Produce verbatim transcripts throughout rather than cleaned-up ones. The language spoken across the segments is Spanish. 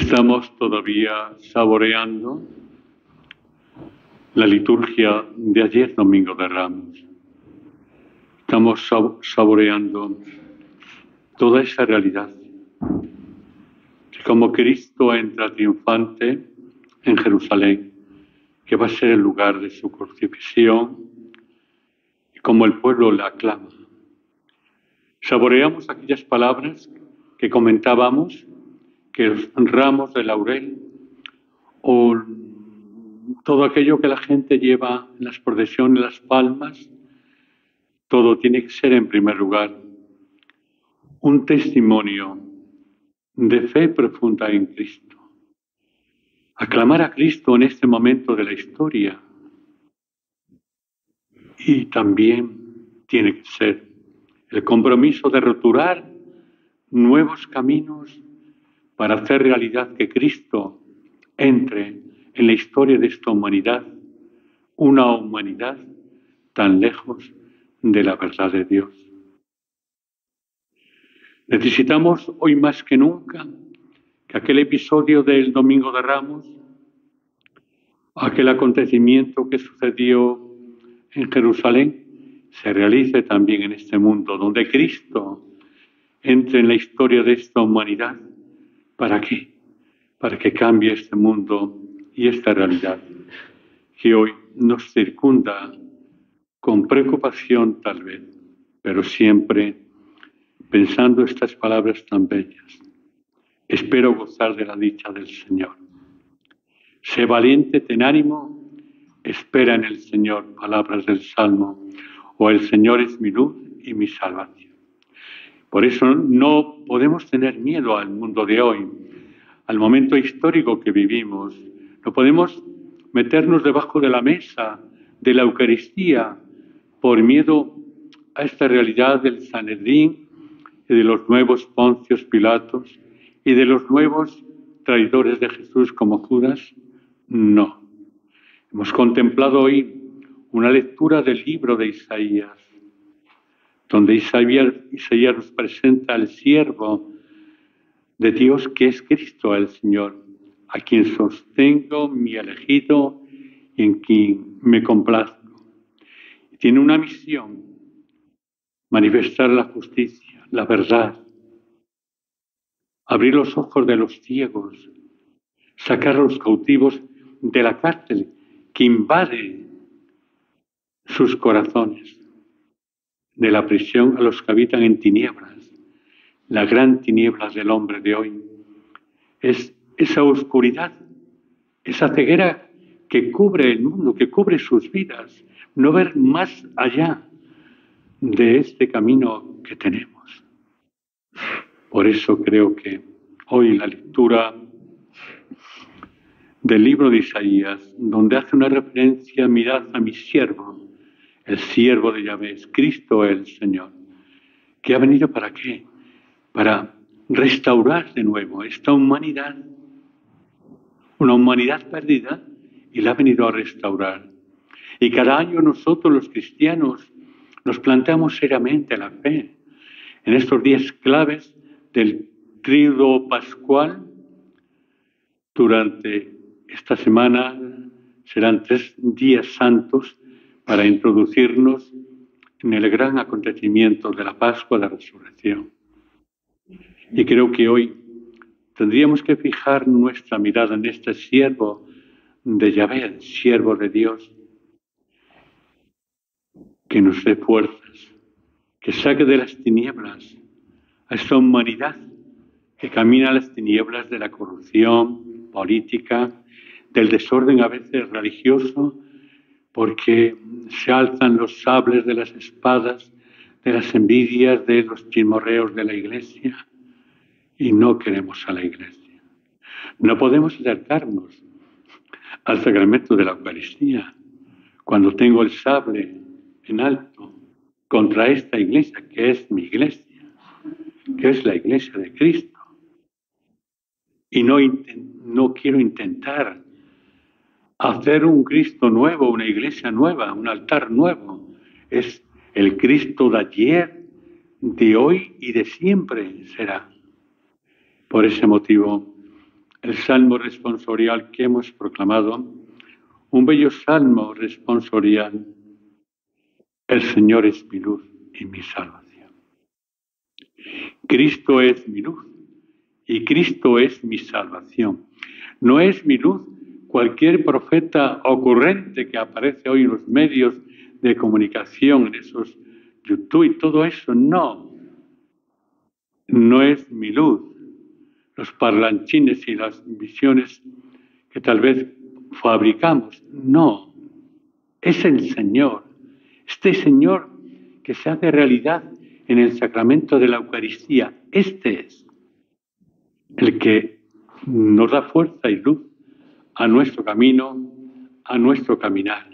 Estamos todavía saboreando la liturgia de ayer, Domingo de Ramos. Estamos saboreando toda esa realidad. Que como Cristo entra triunfante en Jerusalén, que va a ser el lugar de su crucifixión, y como el pueblo la aclama. Saboreamos aquellas palabras que comentábamos, que los ramos de laurel o todo aquello que la gente lleva en las procesiones, las palmas, todo tiene que ser en primer lugar un testimonio de fe profunda en Cristo. Aclamar a Cristo en este momento de la historia. Y también tiene que ser el compromiso de roturar nuevos caminos para hacer realidad que Cristo entre en la historia de esta humanidad, una humanidad tan lejos de la verdad de Dios. Necesitamos hoy más que nunca que aquel episodio del Domingo de Ramos, aquel acontecimiento que sucedió en Jerusalén, se realice también en este mundo, donde Cristo entre en la historia de esta humanidad. ¿Para qué? Para que cambie este mundo y esta realidad que hoy nos circunda con preocupación tal vez, pero siempre pensando estas palabras tan bellas. Espero gozar de la dicha del Señor. Sé valiente, ten ánimo, espera en el Señor, palabras del Salmo, o el Señor es mi luz y mi salvación. Por eso no podemos tener miedo al mundo de hoy, al momento histórico que vivimos. No podemos meternos debajo de la mesa de la Eucaristía por miedo a esta realidad del Sanedrín y de los nuevos Poncios Pilatos y de los nuevos traidores de Jesús como Judas. No. Hemos contemplado hoy una lectura del libro de Isaías, donde Isaías, Isaías nos presenta al siervo de Dios que es Cristo el Señor, a quien sostengo, mi elegido y en quien me complazco. Y tiene una misión: manifestar la justicia, la verdad, abrir los ojos de los ciegos, sacar a los cautivos de la cárcel que invade sus corazones, de la prisión a los que habitan en tinieblas. La gran tiniebla del hombre de hoy es esa oscuridad, esa ceguera que cubre el mundo, que cubre sus vidas, no ver más allá de este camino que tenemos. Por eso creo que hoy la lectura del libro de Isaías, donde hace una referencia, mirad a mi siervo, el siervo de Yahvé, Cristo el Señor, que ha venido ¿para qué? Para restaurar de nuevo esta humanidad, una humanidad perdida, y la ha venido a restaurar. Y cada año nosotros los cristianos nos planteamos seriamente la fe en estos días claves del tríodo pascual. Durante esta semana serán tres días santos para introducirnos en el gran acontecimiento de la Pascua de la Resurrección. Y creo que hoy tendríamos que fijar nuestra mirada en este siervo de Yahvé, el siervo de Dios, que nos dé fuerzas, que saque de las tinieblas a esta humanidad que camina a las tinieblas de la corrupción política, del desorden a veces religioso, porque se alzan los sables de las espadas, de las envidias, de los chismorreos de la Iglesia, y no queremos a la Iglesia. No podemos acercarnos al sacramento de la Eucaristía cuando tengo el sable en alto contra esta Iglesia, que es mi Iglesia, que es la Iglesia de Cristo. Y no, no quiero intentar hacer un Cristo nuevo, una iglesia nueva, un altar nuevo. Es el Cristo de ayer, de hoy y de siempre será. Por ese motivo, el salmo responsorial que hemos proclamado, un bello salmo responsorial. El Señor es mi luz y mi salvación. Cristo es mi luz y Cristo es mi salvación. No es mi luz cualquier profeta ocurrente que aparece hoy en los medios de comunicación, en esos YouTube y todo eso, no. No es mi luz. Los parlanchines y las visiones que tal vez fabricamos, no. Es el Señor. Este Señor que se hace realidad en el sacramento de la Eucaristía. Este es el que nos da fuerza y luz a nuestro camino, a nuestro caminar.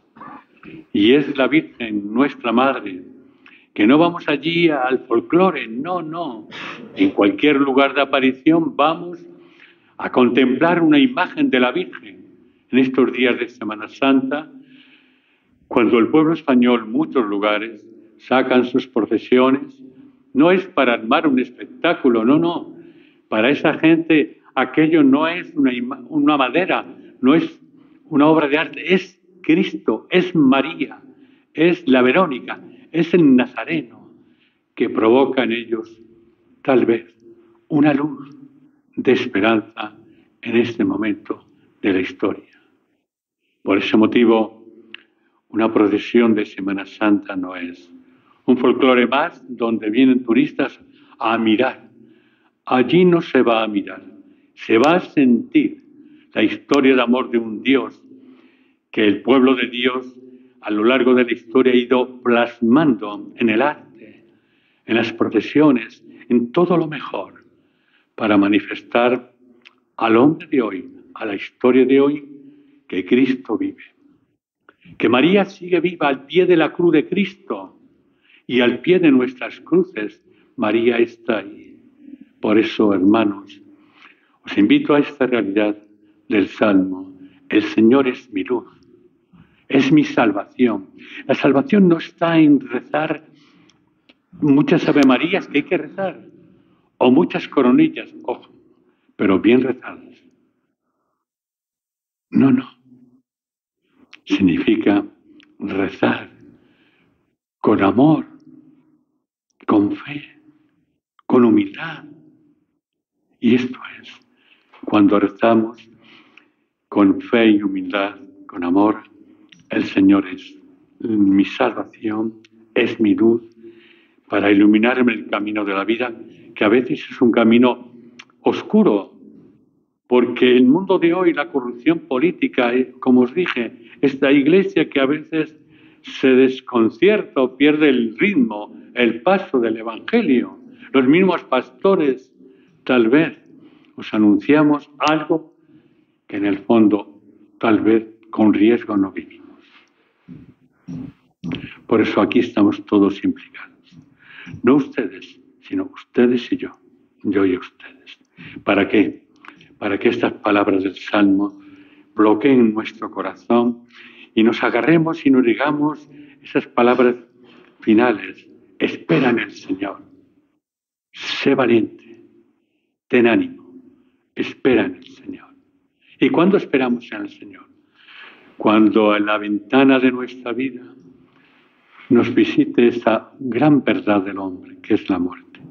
Y es la Virgen, nuestra Madre, que no vamos allí al folclore, no, no. En cualquier lugar de aparición vamos a contemplar una imagen de la Virgen. En estos días de Semana Santa, cuando el pueblo español, muchos lugares, sacan sus procesiones, no es para armar un espectáculo, no, no. Para esa gente aquello no es una, una madera, no es una obra de arte, es Cristo, es María, es la Verónica, es el Nazareno que provoca en ellos tal vez una luz de esperanza en este momento de la historia. Por ese motivo, una procesión de Semana Santa no es un folclore más donde vienen turistas a mirar. Allí no se va a mirar, se va a sentir la historia de amor de un Dios que el pueblo de Dios a lo largo de la historia ha ido plasmando en el arte, en las procesiones, en todo lo mejor, para manifestar al hombre de hoy, a la historia de hoy, que Cristo vive. Que María sigue viva al pie de la cruz de Cristo y al pie de nuestras cruces. María está ahí. Por eso, hermanos, os invito a esta realidad del Salmo. El Señor es mi luz, es mi salvación. La salvación no está en rezar muchas Ave Marías que hay que rezar, o muchas coronillas, ojo, pero bien rezadas. No, no. Significa rezar con amor, con fe, con humildad. Y esto es, cuando rezamos con fe y humildad, con amor, el Señor es mi salvación, es mi luz para iluminarme el camino de la vida, que a veces es un camino oscuro, porque el mundo de hoy, la corrupción política, como os dije, esta iglesia que a veces se desconcierta o pierde el ritmo, el paso del Evangelio, los mismos pastores, tal vez os anunciamos algo que en el fondo, tal vez con riesgo no vivimos. Por eso aquí estamos todos implicados. No ustedes, sino ustedes y yo, yo y ustedes. ¿Para qué? Para que estas palabras del Salmo bloqueen nuestro corazón y nos agarremos y nos digamos esas palabras finales. Espera en el Señor. Sé valiente. Ten ánimo. Espera en el Señor. ¿Y cuándo esperamos en el Señor? Cuando en la ventana de nuestra vida nos visite esa gran verdad del hombre, que es la muerte.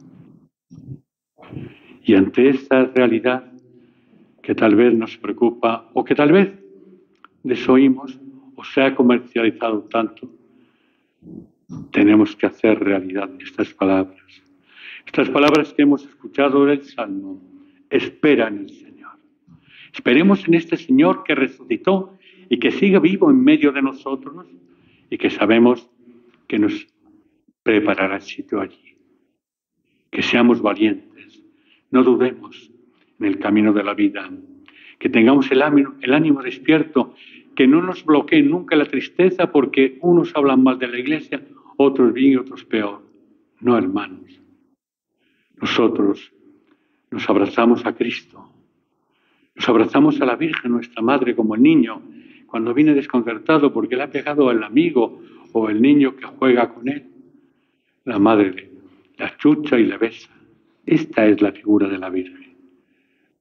Y ante esa realidad que tal vez nos preocupa o que tal vez desoímos o se ha comercializado tanto, tenemos que hacer realidad estas palabras. Estas palabras que hemos escuchado del Salmo, espera en el Señor. Esperemos en este Señor que resucitó y que sigue vivo en medio de nosotros y que sabemos que nos preparará el sitio allí. Que seamos valientes, no dudemos en el camino de la vida, que tengamos el ánimo, el ánimo despierto, que no nos bloquee nunca la tristeza porque unos hablan mal de la iglesia, otros bien y otros peor. No, hermanos. Nosotros nos abrazamos a Cristo, nos abrazamos a la Virgen, nuestra Madre, como el niño, cuando viene desconcertado porque le ha pegado al amigo o el niño que juega con él. La Madre le achucha y le besa. Esta es la figura de la Virgen.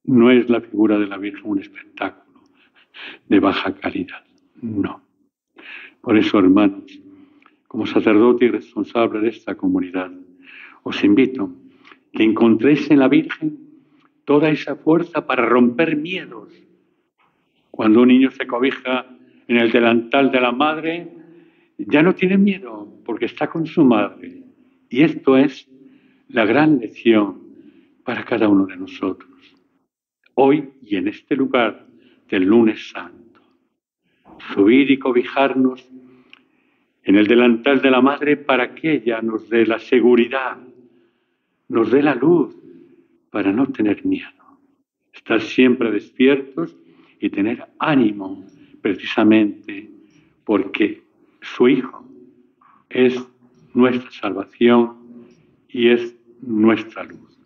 No es la figura de la Virgen un espectáculo de baja calidad, no. Por eso, hermanos, como sacerdote y responsable de esta comunidad, os invito a que encontréis en la Virgen toda esa fuerza para romper miedos. Cuando un niño se cobija en el delantal de la madre, ya no tiene miedo porque está con su madre. Y esto es la gran lección para cada uno de nosotros, hoy y en este lugar del lunes santo. Subir y cobijarnos en el delantal de la madre para que ella nos dé la seguridad, nos dé la luz para no tener miedo. Estar siempre despiertos y tener ánimo, precisamente porque su Hijo es nuestra salvación y es nuestra luz.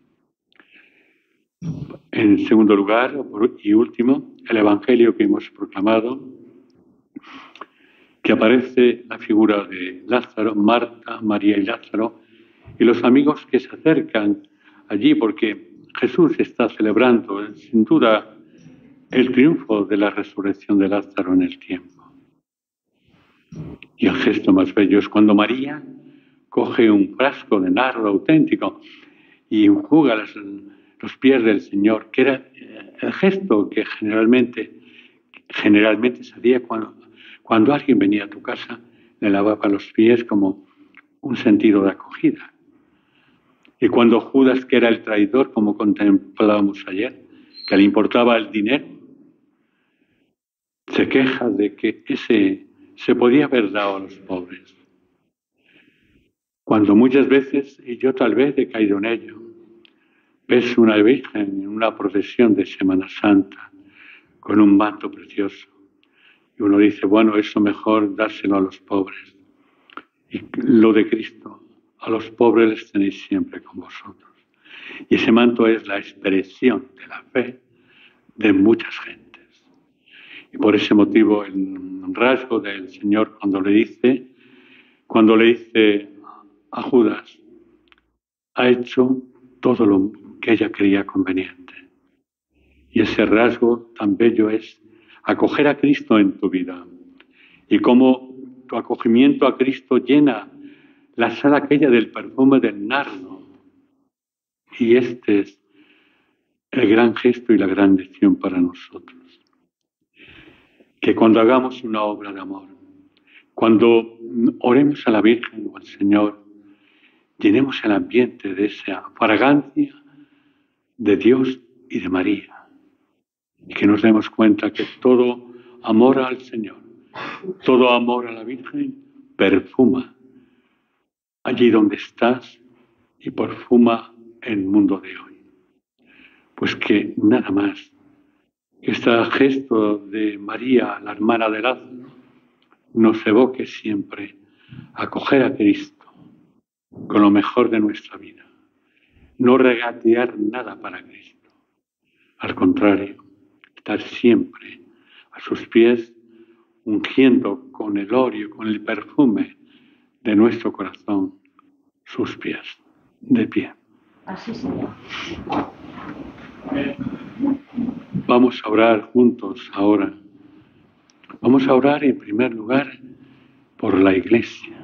En segundo lugar, y último, el Evangelio que hemos proclamado, que aparece la figura de Lázaro, Marta, María y Lázaro, y los amigos que se acercan allí porque Jesús está celebrando, sin duda, el triunfo de la resurrección de Lázaro en el tiempo. Y el gesto más bello es cuando María coge un frasco de nardo auténtico y enjuga los, los pies del Señor, que era el gesto que generalmente, generalmente se hacía cuando, cuando alguien venía a tu casa, le lavaba los pies como un sentido de acogida. Y cuando Judas, que era el traidor, como contemplábamos ayer, que le importaba el dinero, se queja de que ese se podía haber dado a los pobres. Cuando muchas veces, y yo tal vez he caído en ello, ves una virgen en una procesión de Semana Santa con un manto precioso. Y uno dice, bueno, eso mejor dárselo a los pobres. Y lo de Cristo, a los pobres les tenéis siempre con vosotros. Y ese manto es la expresión de la fe de muchas gentes. Y por ese motivo el rasgo del Señor cuando le dice, cuando le dice a Judas, ha hecho todo lo que ella creía conveniente. Y ese rasgo tan bello es acoger a Cristo en tu vida. Y cómo tu acogimiento a Cristo llena la sala aquella del perfume del nardo. Y este es el gran gesto y la gran lección para nosotros. Que cuando hagamos una obra de amor, cuando oremos a la Virgen o al Señor, llenemos el ambiente de esa fragancia de Dios y de María. Y que nos demos cuenta que todo amor al Señor, todo amor a la Virgen, perfuma allí donde estás y perfuma el mundo de hoy. Pues que nada más que este gesto de María, la hermana de Lázaro, nos evoque siempre a acoger a Cristo con lo mejor de nuestra vida. No regatear nada para Cristo. Al contrario, estar siempre a sus pies, ungiendo con el óleo, con el perfume de nuestro corazón, sus pies, de pie. Así será. Vamos a orar juntos ahora. Vamos a orar en primer lugar por la Iglesia.